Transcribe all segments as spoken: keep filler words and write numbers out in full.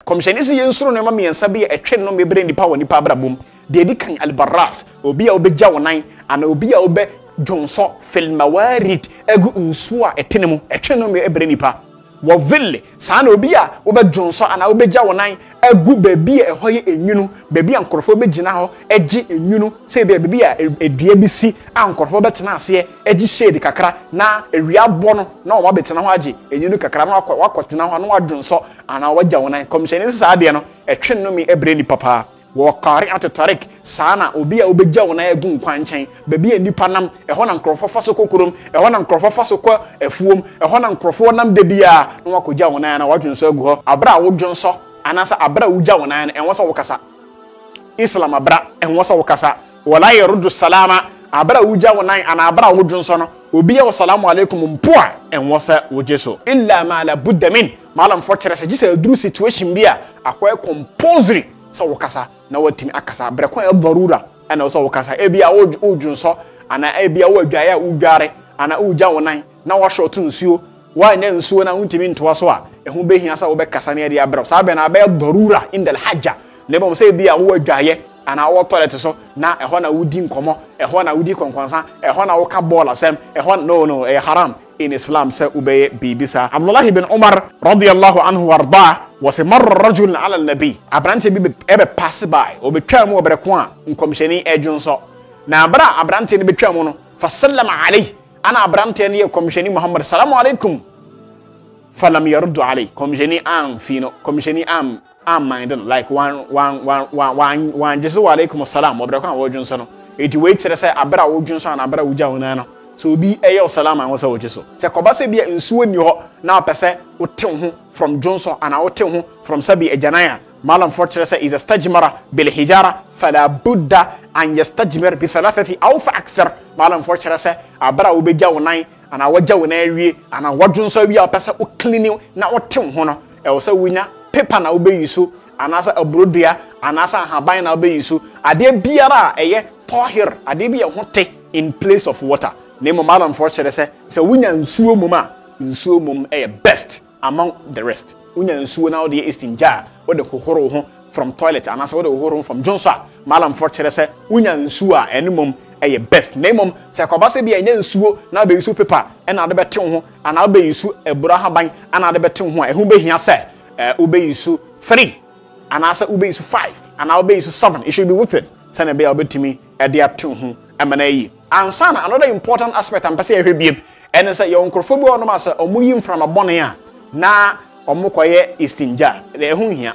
komsheni si yensuro no ma miensa bi etwe no mebre nipa woni pa abrabom de edi kan albaras obi a obegya wonan ana obi a obe jonso fil mawarid egu nsu a etenemu etwe no mebre nipa wo ville sana obi a obe jonso ana obegya wonan egu bebi e hoye enwunu bebi ankorofo begina ho eji enwunu se bebi a edua bisi ankorofo betena ase eji shade kakra na ewia bo no na o ma betena ho age enwunu kakra na wakotena ho na wadwonso ana wagya wonan komsheni sa ade no etwe no me ebre ni papa wo qari at tarik sana obi a obegya wonan egu nkwanchen bebi enipa nam e ho na nkorofo faso kokorom e ho na nkorofo faso kwa efuom e ho na nkorofo nam de bia na wakogya wonan na wadwonso egu ho abra a wodwonso anasa abra wugya wonan en woso wokasa islam abra en woso wokasa wala yaruddu salama abra wugya wonan ana abra wodwonso no obi ya assalamu alaikum mpoa en wosa wojeso illa ma la budda min malam fortress se gisa duru situation bia akoy compulsory so wokasa na watimi akasa abra kwa darura ana woso wokasa e bia wodwonso ana e bia wadwaya wudware ana wugya wonan na wo shotu nsuo wa nya nsuo na wuntimi ntoa so a ehu behia sa wo be kasa na de abra sa be na be darura indal hajja le bom say bia wo adwaye ana wo toilet so na eho na wudi nkomo eho na wudi konkwansa eho na wo ka ball asem eho no no e haram in islam say ubeye bibisa Abdullah ibn Umar radiyallahu anhu warda was marra rajul ala an-nabi abrante bi ebe pass by obetwa mu obreko a nkomsheni ejunso na abra abrante ni betwa mu no fa sallama alayhi ana abrante ni komsheni Muhammad salamu alaikum falam yaruddu alayhi komsheni am fino komsheni am am mind like one one one one one just wa alaikum assalam obreko a wojunso no eti we kire say abra wojunso na abra wugya wona no so bi eyo salama won say wojeso se koba se bia nsuo ni ho na opese wotew ho from Johnson ana wotew ho from sabi ejanaya malam fortress say is istajmara bil hijara fala budda an yastajmir bi thalathati aw fa akthar malam fortress say abra wo begya wonan ana wagya wonan awie ana wodwonso awie opese wo clean na wotew ho no e wo say wunya paper na wo be yiso ana sa abrodua ana sa haban na wo be yiso ade biara eye pohir ade bia ho te in place of water name malam fortress say say wunya nsuo mum a nsuo mum e best among the rest wunya nsuo na wo de istinja wo de hohoro ho from toilet anasa wo de hohoro from Johnson malam fortress say wunya nsuo a enumum e best name say koba se bia nya nsuo na be yiso paper e na de bete ho ana be yiso ebura haban ana de bete ho a ehu be hia say e be yiso three anasa ube yiso five ana be yiso seven it should be with it say na be obetimi e de ato ho emana yi ansana another important aspect am pese ehwebiem ene say your nkrofo bi onom asa omuyim from abone a na omukoye istinja de ehu hia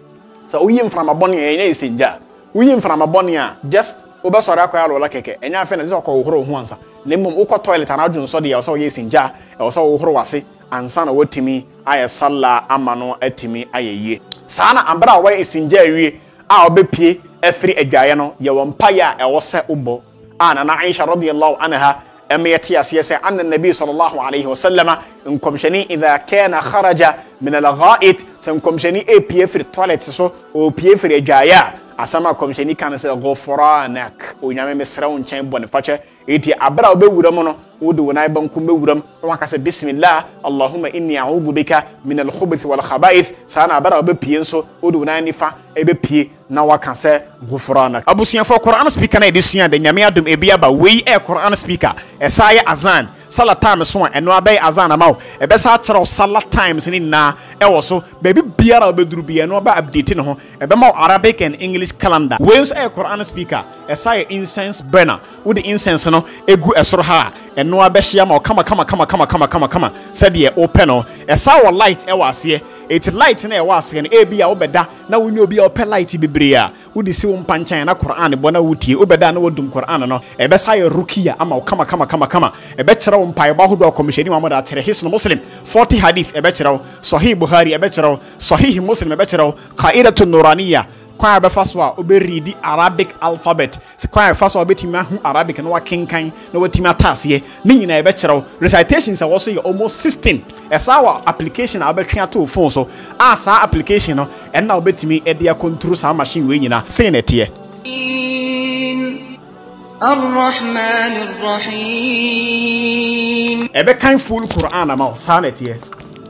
so uyim from abone a ene istinja uyim from abone a just obesore akoya lola keke enya afa na so ko horo ho ansa lemom ukọ toilet na adwun so de ya so ye istinja e so horo wase ansana wotimi aye salla amano atimi ayeye sana ambra wa istinja awie a obepie afri adwaye no ye wompaya e wo se ubo ana na Aisha radiyallahu anha amiyati asiyasa anna nabi sallallahu alayhi wa sallama inkum shani idha kana kharaja min al-gha'it sankum shani e pie free toilet so o pie free ajaya asama kom shani kan se ghufranak o nyame mesra won chen bone fache eti abra obewuram no wudu wonai banku bewuram waka se bismillah allahumma inni a'udhu bika min al-khubuth wal khaba'ith sana abra obepie so wudu wonai nifa ebepie na waka se ghufranak abusian for Quran speaker na edisia de nyame adom ebia ba we e Quran speaker esaya azan salat time so eno abey azan amaw ebesa akere salat times ni na e wo so baby biara obeduru bia no ba update ne ho ebe ma Arabic and English calendar we so e Quran speaker esaya incense burner with the incense no egu esoro ha eno abehia ma kama kama kama kama kama kama kama said ye open no esa light e wase it light na e wase no e bia obeda na woni obi a open light bibria wudi si wo mpancan na Quran bo na wutie obeda na wodum Quran no ebesa ye rukia ama kama kama kama kama ebe kire wo mpai ba hodo komisheni Muhammad a kire hisno muslim forty hadith ebe kire sahih Bukhari ebe kire sahih Muslim ebe kire qaidatun nuraniya kwa be faso a obe read Arabic alphabet se kwa faso obetimi ahu Arabic na wakenkan na watimi atase ni nyina ebe kire recitations a wo so ye almost sixteen esawa application a obetwe ato phone so asa application no en na obetimi e dia control sa machine we nyina se na tie الرحمن الرحيم ebe kan full Quran ama sa na tie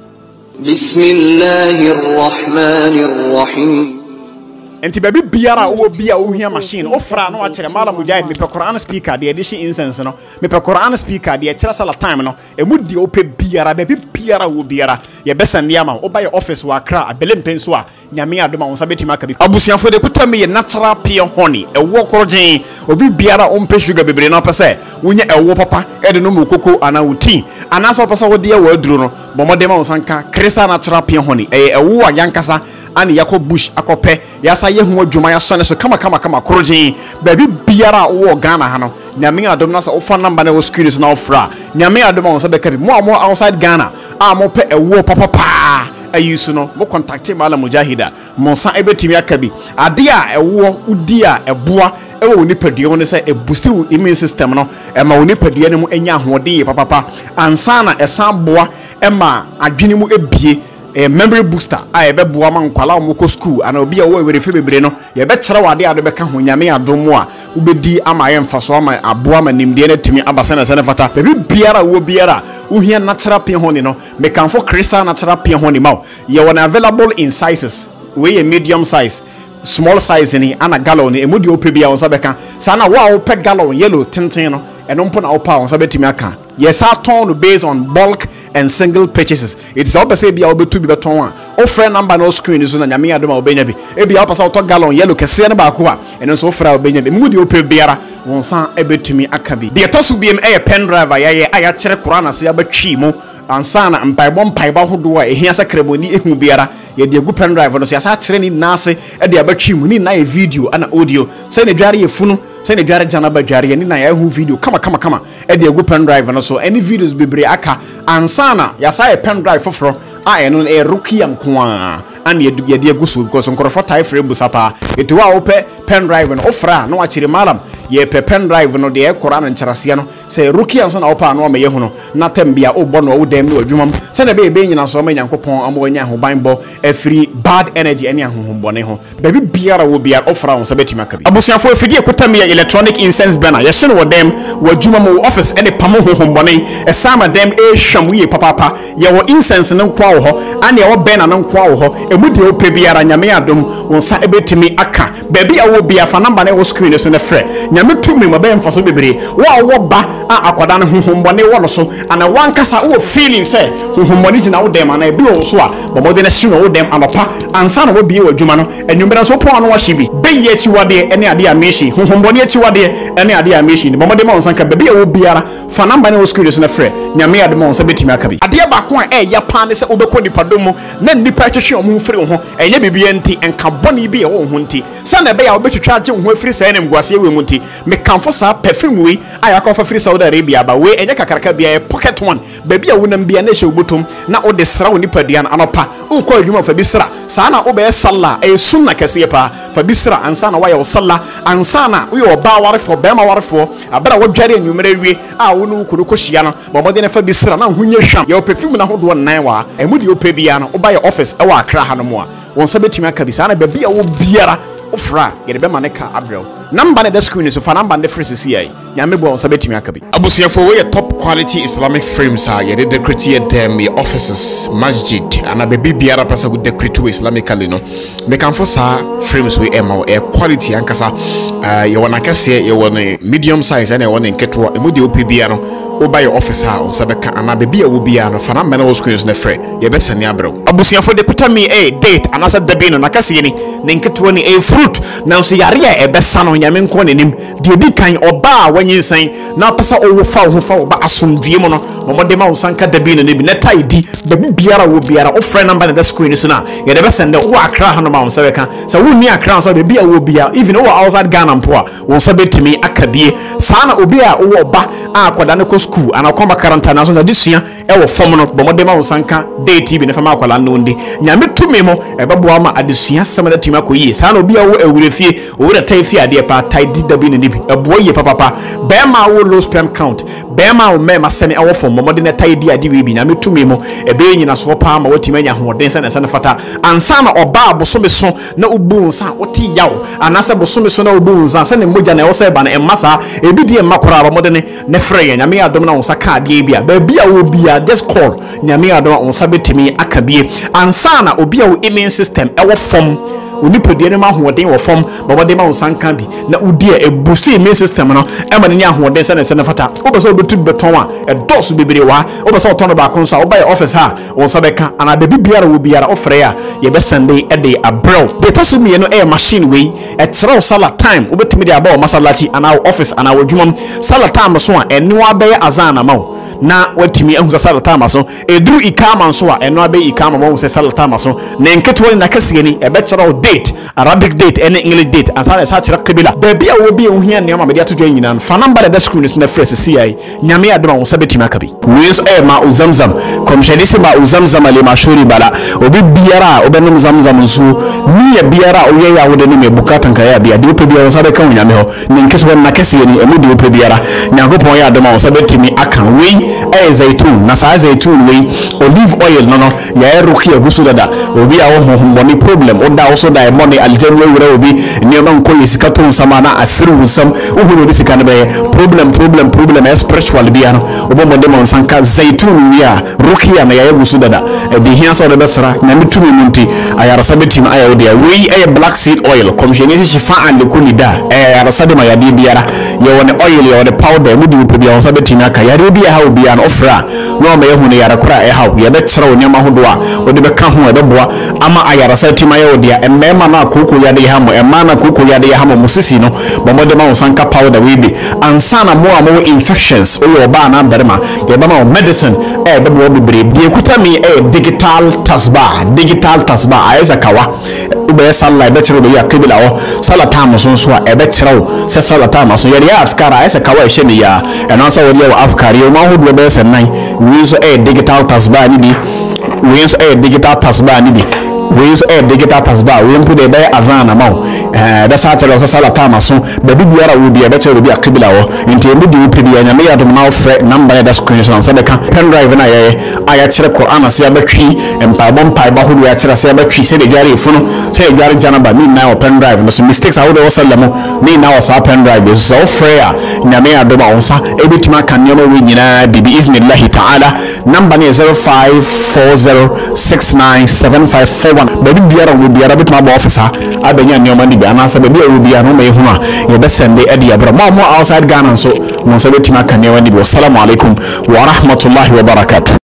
Bismillahir Rahmanir Rahim. Enti baby biara wo bia wo hia machine ofra no akere mala Mujahid me pe Quran speaker de edition incense no me pe Quran speaker de kire sala time no emu de ope biara baby biara wo biara ye besa ne ama oba ye office wa Accra abelem penso a nyame adoma won sabeti maka bi abusianfo de kutami ye natural pure honey e wo korogin obi biara ompe sugar bebre no pese wonya e wo papa e de no mu koko ana wuti ana so pese wo de wa aduro no bomode ma wonsanka krisa natural pure honey e e wo ayankasa ani yako bush akope yasa ye ho adwuma ya so so kama kama kama korogin baby biara wo Ghana ha no nyame adom na so ofa number na wo screen na ofra nyame adom won sabeka bi mo mo outside Ghana a mo pe e wo papa pa ayusu no mo contact mala Mujahida mo san ebetimi akabi ade a e wo udi a eboa e wo nipadua won say e boost immune system no e ma wo nipadua ne mu enya hoɔden papa pa ansana e san boa e ma adwene mu ebie a memory booster I be boa man kwala mo ko school and obi a wo we refe bebre no ye be kire wade ade be ka ho nyame adomo a ubedi ama ye mfaso ama aboa ma nimde na timi abasa na sene fata be biara wo biara wo hia natural pin ho ni no me kan fo crystal natural pin ho ni ma ye wona available in sizes we a medium size small size ni ana gallon e mudi ope bia won sabeka sana wa wo pe gallon yellow tintin no eno mpo na wo pa won sabetimi aka yes are torn based on bulk and single purchases. It is all say be able to be beton one. O friend number no screen is on nyame adoma obenya bi. E be help us out gallon yellow kese na ba ko a eno so fra obenya bi. Mudi ope biara won san ebetumi aka bi. De tosu bi em e pen driver ya ye aya kire Quran se ya batwi mu ansana mpaibom mpaiba hodo a ehia sakremoni ehu biara ye de gu pen driver no so ya sa kire ni nase e de abatwi mu ni na e video ana audio se ne dware ye funu se ne dware jana ba dware ni na ya hu video kama kama kama e de gu pen driver no so any videos bebre aka ansana ya sa e pen drive foforo a eno e rukiam kwa and ye ye de gu so because nkorofo tie frame busapa eti wa ope pen drive no ofra no akire malam ye pe pen drive no de e kora na nkyerase no se rukiam so na opa no ma ye hu no na tambia obo no wo dem no adwumam se na be be nyina so ma nyankopon amo nya ho banbo e free bad energy ene ahohombone ho baby biara wo biara ofra won sabeti makabi abusianfo efidi ekutami ya electronic incense burner ye hye wo dem wo adwuma mo office ene pamo hohombone e sama dem e hwam ye papa ye wo incense no kwa wo ho ane wo burner no kwa wo ho e mudi o pe biara nyame adom won sa ebetimi aka baby a wo bia fa number na wo screen so na frɛ nyame tumi mo be mfaso bebre wo wo ba a akoda no hohombone wo no so ana wankasa wo feeling say hohombone gina wo dem ana e bi wo so a bomode na hye wo dem anopa ansa na wo bie wo dwuma no enwumera so pon no wo hye bi be ye ti wade ene ade a meshi hohombone ti wade ene ade a meshi bomode ma wonsanka baby a wo biara fa number na wo screen so na frɛ nyame ade ma wonsa betimi aka bi ade ba ko a e ya pa ne se obekɔ nipadom na nipa twehwe o mu firi ho enye bibia nti enka bɔne bi e wo ho nti sa na be ya obetwetwa agye ho afiri sa enem guase we mu nti me kanfo sa perfume we aya ka fa firi Saudi Arabia ba we enye kakaraka bia e pocket one baby a wonam bia na hye obotom na o de sra wo nipadua anopa o ko adwuma fa bi sra sa na o be salla e sunna kase pa fa bi sra ansa na wa ye salla ansa na wo ye oba warefo be ma warefo abra wo dware anwumere wie a wo no kuno kohyia no bomode na fa bi sra na hunye hwam ye perfume na hodo nan wa e mu de o pe bia no o ba ye office e wa Accra ha no mo a won sa betimi aka bi sa na baby a wo biara ofra ye de be maneka abrel number na the screen so fa number na free C C I nyame bo won sa betimi aka bi abusiafo we top quality Islamic frames ha ye de decorate them your offices masjid ana baby biara pasa go decorate Islamically no me kan fo sa frames we e ma e quality ankasa ye wona kase ye wona medium size and ye wona nketo e mo de opi bia no o buy your office ha on sabeka ana baby a wo bia no fa number na wo screen na free ye be sane abrel abusiafo de kutami e date anasa dabino na kase ni ne nketo ni e fruit na so yare a e be sano nyame nko nenim de odi kan oba wanyinsan na pesa owo fa wo fa wo ba asomdue mo no momode ma wo sanka dabino ne bi na taidi baby biara wo biara o friend number na the screen so na ye de be sende wo Accra ha no ma wo sabeka so wo ni Accra so baby a wo bia even wo outside Ghana mpo a wo sabetimi akabie sana obi a wo ba a akoda ne ko school ana kwamba karanta na so na disua e wo fom no bomode ma wo sanka date bi ne fa ma akwala no ndi nyame tumi mo e bebo ama adesua sama da timi akoyi sana obi a wo awurefie wo da tai fie ade pa tai didabi ne bi e boye papa papa be ma wo low sperm count be ma wo me ma sene e wo fom bomode ne tai di ade we bi nyame tumi mo e be nyina so pa ma watimi anya hoden sene sene fata ansa na oba bosome so na obu nsa woti yaw anasa bosome so na obu nsa sene moja na wo se ba na e masa e bi di e makora bomode ne ne frɛ nyame adom na onsa ka ade bia ba bia wo bia just call nyame adom onsa betimi akabie ansana obi a wo immune system e wo fom onipodie ne ma hoɔden wɔ fam ba wɔde ma onsanka bi na udie e boost immune system no e ma ne nya hoɔden sɛ ne sɛ ne fata wo bɛ sɛ obetu beton a e dɔs bebre wa wo bɛ sɛ ɔtɔn ba kon so wo ba yɛ office ha onsa bɛka ana da bibiara wo biara ofrɛ a ye bɛ sende e de abrel de to so mie no e machine wei e kyerɛ sala time wo betimi de aba o masalachi ana office ana wo dwumam sala time so a eno abɛyɛ azana ma wo na watimi ahu sala time so eduru ikama so a eno abɛyɛ ikama ma wo sɛ sala time so ne nketo na kasiye ni e bɛ kyerɛ date Arabic date and English date and sa sa kyerɛ kabila baby a wo bi ehun hia ne ma me de ato dwan nyina fa number da screen is na fresh C I nyame adoma wo sabetima kabi we so e ma uzamzam komshedi se ma uzamzam ale mashuri bala obi biara obenum zamzam nsu ni ya biara o ye ya wo de ne me bukatan ka ya bia de ope biara wo sabe kan nyame ho ne nketo na kase ni emu de ope biara nyakopon ya adoma wo sabetimi akan we e zaitun na sa zaitun we olive oil no no ya eruki agusu dada obi a wo ho money problem o da wo so da money aljanna wura obi ne man ko yisika ton sama na afiru sam uhuru bi sika ne be problem problem problem e spiritual bia no obo mo de mon sanka zaitun wia rukia na ya gusu dada e bi hia so de besra na mitumi munti ayara sabetim ayawo dia we e black seed oil komsheni si fa and kulida e ayara sade ma ya di biara ye woni oil ye woni powder mu di obi ya sabetim aka yare bi ha obi ya no ofra no ma ye hu ne yara kura e ha ye be kyerɛ onyama hodo a odi be ka ho e be boa ama ayara sabetim ayawo dia e mema na koko ya de hamo e mana koko ya de hamo musisi no bomode ma onsanka powder we be ansana mo amo infections o yo ba na berma ye ba ma medicine e be bo bebre bi ekuta mi e digital tasbah digital tasbah ayesa kawa ube sala be chiro be ya kibila o sala tamo so so e be chiro se sala tamo so ye ya afkara ayesa kawa e shemi ya e no so we afkari o ma hodo be se nan we so e digital tasbah ni bi we so e digital tasbah ni bi we so e digital tasbah we mpu de be azana mawo eh da sa tele so sala tama so be bibiara wo bia be tele bia kibila wo nti e mudi wo ya nyame ya dum na ofre number da screen so so de ka pen drive na ye aya kire Quran ase abatwi empa bom pai ba hodo ya kire ase abatwi se de jare funo se de jare janaba mi na o pen drive no so mistakes a wodo wasallamo mi na o sa pen drive so ofre ya nyame ya dum a onsa e bitima kan nyama we nyina bibi Ismail ta'ala number ni zero five four zero six nine seven five four baby biara wo biara bituma ba officer abenya nyoma ni bia na sa baby wo biara no mai hu a ye be sende edi abra mo mo outside Ghana so mo sa bitima kan nyoma ni bi assalamu alaikum wa rahmatullahi wa barakatuh.